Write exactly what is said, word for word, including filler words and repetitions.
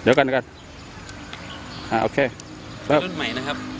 เดี๋ยวกันเดี๋ยวกันอ่าโอเคเป็นรุ่นใหม่นะครับ